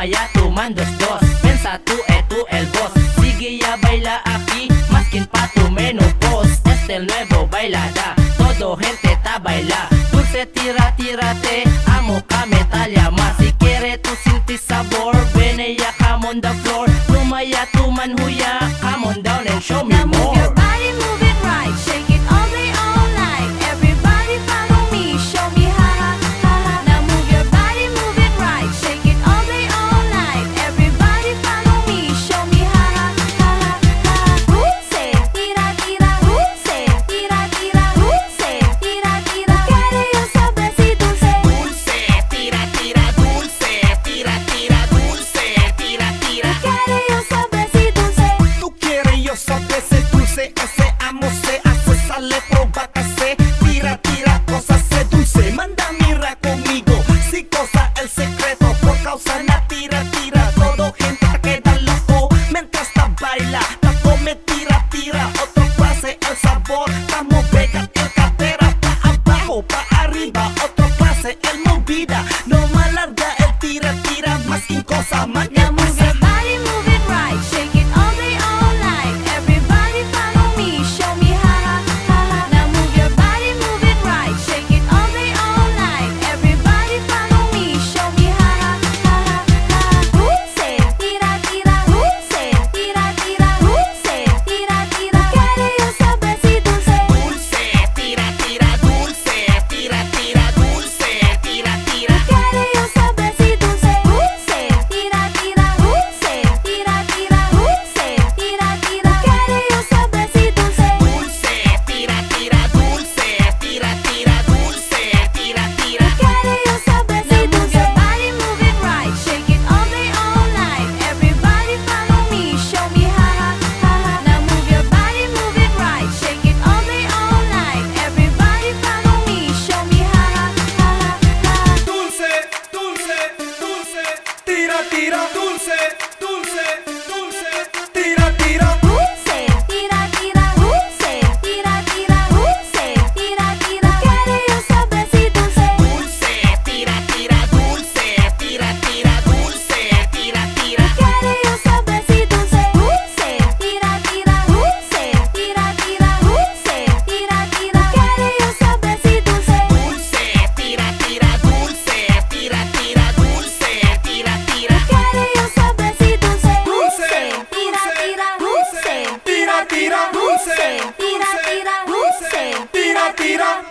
Sumaya tú mandos dos. Pensa tú el boss. Sigue ya baila aquí, más quien pa' tu menopause. Este el nuevo bailada, todo gente ta baila. Dulce tira, tírate, amo ka metal llama. Si quiere tu sentir sabor, ven ella, come on the floor. Sumaya tú man huya, come on down and show me more. Move your body, move it right, shake it all day, all night. Everybody follow me, show me ha ha ha ha. Now move your body, move it right, shake it all day, all night. Everybody follow me, show me ha ha ha ha. Dulce, tira, tira, dulce, tira, tira, dulce, tira, tira. Quiere yo saber si dulce. Dulce, tira, tira, dulce, tira, tira, dulce, tira, tira. Quiere yo saber si dulce. Tú quieres yo saber si dulce, ese amo se hace, sale, provócase. Tira, tira, cosas se dulce. Manda mira conmigo, si cosa el secreto. Por causa na tira, tira. Todo gente te queda loco mientras ta baila. Ta come, tira, tira. Otro clase el sabor. Estamos pega el cadera. Pa abajo, pa arriba. Otro clase el movida. No más larga el tira, tira. Más que cosa, más que Now move your body, move it right, shake it all day, all night. Everybody follow me, show me ha ha ha ha. Now move your body, move it right, shake it all day, all night. Everybody follow me, show me ha ha ha ha. Dulce, tira, tira, dulce, tira, tira, dulce, tira, tira. Quiere yo saber si dulce. Dulce, tira, tira, dulce, tira, tira, dulce, tira, tira. Quiere yo saber si dulce. Dulce, tira, tira, dulce, tira, tira, dulce, tira, tira. Quiere yo saber si dulce. Dulce, tira, tira, dulce, tira, tira, dulce, tira, tira. Quiere yo saber si dulce. Move your body, move it right, shake it all day, all night. Everybody follow me, show me ha ha ha ha. Now move your body, move it right, shake it all day, all night. Everybody follow me, show me ha ha ha ha. Dulce, dulce, dulce, tira, tira, dulce, dulce, dulce, tira, tira. Dulce, tira, tira, dulce, tira, tira, dulce, tira, tira. Quiere yo saber si dulce. Dulce, tira, tira, dulce, tira, tira, dulce, tira, tira. Quiere yo saber si dulce. Dulce, tira, tira, dulce, tira, tira, dulce, tira, tira. Quiere yo saber si dulce. Dulce, tira, tira, dulce, tira, tira, dulce, tira, tira. Quiere yo saber si dulce. Dulce, tira, tira, dulce, tira, tira, dulce, tira, tira, dulce, tira, tira.